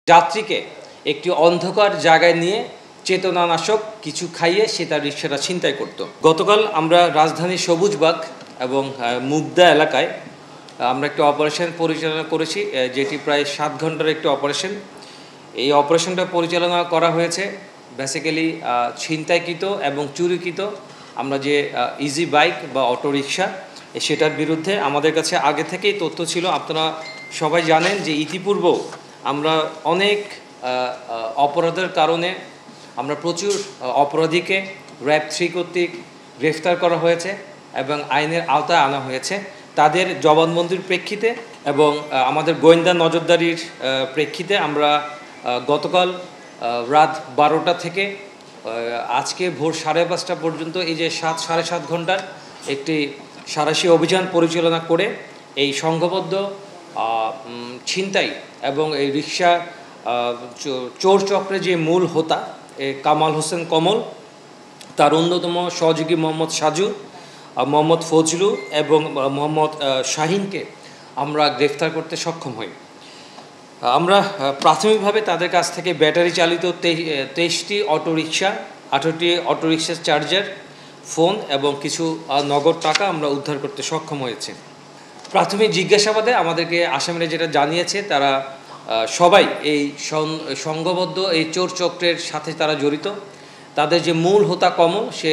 যাত্রীকে একটি অন্ধকার জায়গায় নিয়ে চেতনানাশক কিছু খাইয়ে সে তার রিকশাটা ছিনতাই করত। গতকাল আমরা রাজধানীর সবুজবাগ এবং মুগদা এলাকায় আমরা একটি অপারেশন পরিচালনা করেছি, যেটি প্রায় 7 ঘন্টার একটি অপারেশন। এই অপারেশনটা পরিচালনা করা হয়েছে বেসিক্যালি ছিনতাইকৃত এবং চুরিকৃত আমরা যে ইজি বাইক বা অটো রিকশা সেটার বিরুদ্ধে আমাদের কাছে আগে থেকেই তথ্য ছিল। আপনারা সবাই জানেন যে ইতিপূর্বেও আমরা অনেক অপরাধের কারণে আমরা প্রচুর অপরাধীকে র্যাব 3 কর্তৃক গ্রেফতার করা হয়েছে এবং আইনের আওতায় আনা হয়েছে। তাদের জবানবন্দির প্রেক্ষিতে এবং আমাদের গোয়েন্দা নজরদারির প্রেক্ষিতে আমরা গতকাল রাত 12টা থেকে আজকে ভোর 5:30 পর্যন্ত এই যে সাড়ে সাত ঘন্টার একটি সাঁড়াশি অভিযান পরিচালনা করে এই সংঘবদ্ধ ছিনতাই এবং এই রিকশা চোর চক্রের যে মূল হোতা কামাল হোসেন কমল, তার অন্যতম সহযোগী মোহাম্মদ সাজু, মোহাম্মদ ফজলু এবং মোহাম্মদ শাহিনকে আমরা গ্রেফতার করতে সক্ষম হই। আমরা প্রাথমিকভাবে তাদের কাছ থেকে ব্যাটারি চালিত 23টি অটোরিকশা, 18টি অটোরিকশার চার্জার, ফোন এবং কিছু নগদ টাকা আমরা উদ্ধার করতে সক্ষম হয়েছে। প্রাথমিক জিজ্ঞাসাবাদে আমাদেরকে আসামিরা যেটা জানিয়েছে, তারা সবাই এই সংঘবদ্ধ এই চোর চক্রের সাথে তারা জড়িত। তাদের যে মূল হোতা কমল, সে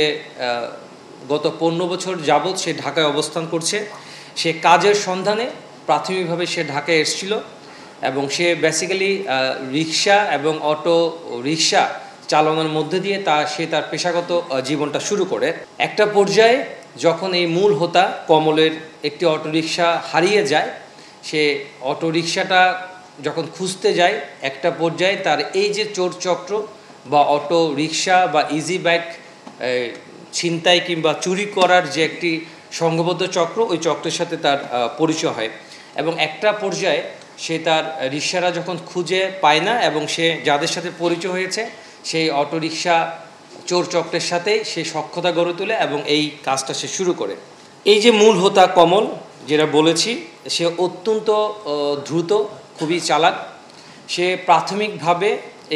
গত 15 বছর যাবৎ সে ঢাকায় অবস্থান করছে। সে কাজের সন্ধানে প্রাথমিকভাবে সে ঢাকায় এসেছিল এবং সে বেসিক্যালি রিকশা এবং অটো রিকশা চালানোর মধ্যে দিয়ে সে তার পেশাগত জীবনটা শুরু করে। একটা পর্যায়ে যখন এই মূল হোতা কমলের একটি অটোরিকশা হারিয়ে যায়, সে অটোরিকশাটা যখন খুঁজতে যায়, একটা পর্যায়ে তার এই যে চোর চক্র বা অটো রিকশা বা ইজি বাইক ছিনতাই কিংবা চুরি করার যে একটি সংঘবদ্ধ চক্র, ওই চক্রের সাথে তার পরিচয় হয় এবং একটা পর্যায়ে সে তার রিকশারা যখন খুঁজে পায় না এবং সে যাদের সাথে পরিচয় হয়েছে সেই অটোরিকশা চোর চক্রের সাথেই সে সখ্যতা গড়ে তোলে এবং এই কাজটা সে শুরু করে। এই যে মূল হোতা কমল, যেটা বলেছি, সে অত্যন্ত দ্রুত, খুবই চালাক। সে প্রাথমিকভাবে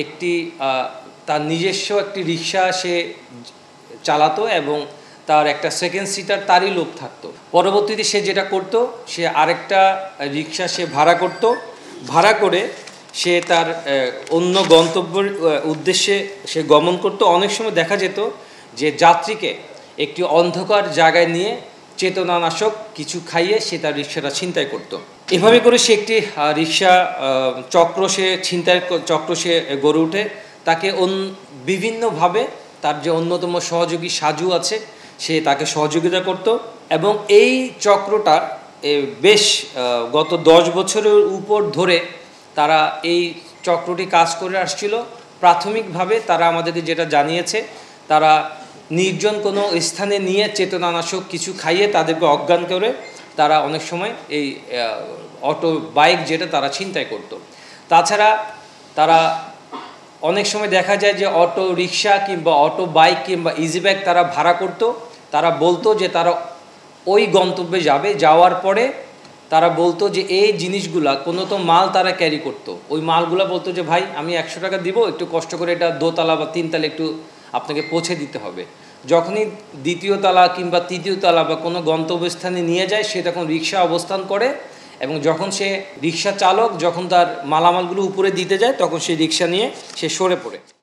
তার নিজস্ব একটি রিকশা সে চালাতো এবং তার একটা সেকেন্ড সিটার তারই লোভ থাকতো। পরবর্তীতে সে যেটা করত, সে আরেকটা রিকশা সে ভাড়া করত, ভাড়া করে সে তার অন্য গন্তব্যের উদ্দেশ্যে সে গমন করত। অনেক সময় দেখা যেত যে যাত্রীকে একটি অন্ধকার জায়গায় নিয়ে চেতনানাশক কিছু খাইয়ে সে তার রিকশাটা ছিনতাই করত। এভাবে করে সে একটি রিকশা ছিনতাইয়ের চক্র সে গড়ে ওঠে। তাকে বিভিন্নভাবে তার যে অন্যতম সহযোগী সাজু আছে, সে তাকে সহযোগিতা করত এবং এই চক্রটা বেশ গত 10 বছরের উপর ধরে তারা এই চক্রটি কাজ করে আসছিল। প্রাথমিকভাবে তারা আমাদেরকে যেটা জানিয়েছে, তারা নির্জন কোনো স্থানে নিয়ে চেতনানাশক কিছু খাইয়ে তাদেরকে অজ্ঞান করে তারা অনেক সময় এই অটো বাইক যেটা তারা ছিনতাই করত। তাছাড়া তারা অনেক সময় দেখা যায় যে অটো রিকশা কিংবা অটো বাইক কিংবা ইজি বাইক তারা ভাড়া করত। তারা বলতো যে তারা ওই গন্তব্যে যাবে, যাওয়ার পরে তারা বলতো যে এই জিনিসগুলা কোনো তো মাল তারা ক্যারি করতো। ওই মালগুলা বলতো যে ভাই আমি 100 টাকা দিব, একটু কষ্ট করে এটা 2তলা বা 3তলা একটু আপনাকে পৌঁছে দিতে হবে। যখনই 2য় তলা কিংবা 3য় তলা বা কোনো গন্তব্যস্থানে নিয়ে যায়, সে তখন রিকশা অবস্থান করে এবং যখন সে রিকশা চালক যখন তার মালামালগুলো উপরে দিতে যায়, তখন সেই রিকশা নিয়ে সে সরে পড়ে।